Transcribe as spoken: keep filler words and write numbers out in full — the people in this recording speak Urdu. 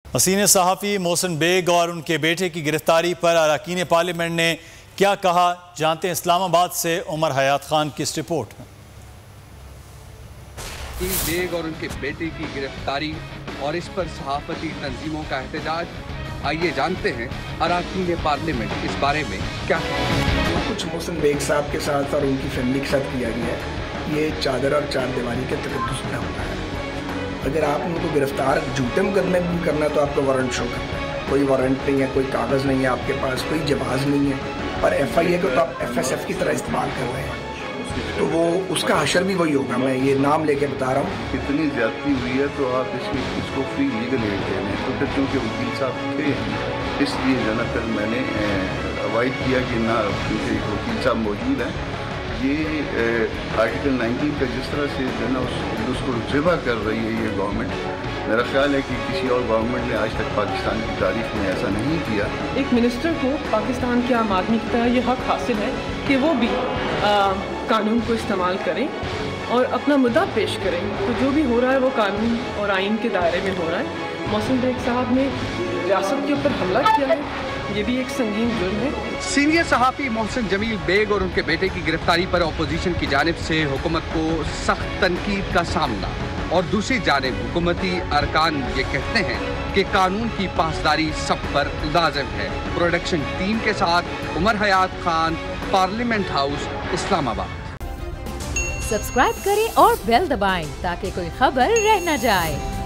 حسین صحافی محسن بیگ اور ان کے بیٹے کی گرفتاری پر اراکین پارلیمنٹ نے کیا کہا، جانتے ہیں اسلام آباد سے عمر حیات خان کی اس رپورٹ میں۔ بیگ اور ان کے بیٹے کی گرفتاری اور اس پر صحافتی تنظیموں کا احتجاج، آئیے جانتے ہیں اراکین پارلیمنٹ اس بارے میں کیا کہا۔ کچھ محسن بیگ صاحب کے ساتھ اور ان کی فیملی کے ساتھ کیا گیا ہے، یہ چادر اور چار دیواری کے تقدس میں ہوتا ہے۔ اگر آپ ان کو گرفتار جھوٹے مقدمے بھی کرنا ہے تو آپ کو وارنٹ شو کرنا ہے، کوئی وارنٹ نہیں ہے، کوئی کاغذ نہیں ہے آپ کے پاس، کوئی جواز نہیں ہے، اور ایف آئی اے کو تو آپ ایف ایس ایف کی طرح استعمال کر رہے ہیں، تو وہ اس کا حشر بھی وہی ہوگا۔ میں یہ نام لے کے بتا رہا ہوں، اتنی زیادتی ہوئی ہے تو آپ اس کی اس کو فری لیگل ایڈ دے دیں، تو پھر چونکہ وکیل صاحب تھے اس لیے جو نا پھر میں نے اوائڈ کیا کہ نہ، کیونکہ ایک وکیل صاحب موجود ہیں، یہ آرٹیکل نائنٹین کا جس طرح سے جو ہے نا اس کو ذبح کر رہی ہے یہ گورنمنٹ، میرا خیال ہے کہ کسی اور گورنمنٹ نے آج تک پاکستان کی تاریخ میں ایسا نہیں کیا۔ ایک منسٹر کو پاکستان کے عام آدمی کی طرح یہ حق حاصل ہے کہ وہ بھی قانون کو استعمال کریں اور اپنا مدعا پیش کریں، تو جو بھی ہو رہا ہے وہ قانون اور آئین کے دائرے میں ہو رہا ہے۔ محسن بیگ صاحب نے ریاست کے اوپر حملہ کیا ہے، یہ بھی ایک سنگین جرم ہے۔ سینئر صحافی محسن جمیل بیگ اور ان کے بیٹے کی گرفتاری پر اپوزیشن کی جانب سے حکومت کو سخت تنقید کا سامنا، اور دوسری جانب حکومتی ارکان یہ کہتے ہیں کہ قانون کی پاسداری سب پر لازم ہے۔ پروڈکشن ٹیم کے ساتھ عمر حیات خان، پارلیمنٹ ہاؤس، اسلام آباد۔ سبسکرائب کریں اور بیل دبائیں تاکہ کوئی خبر رہ نہ جائے۔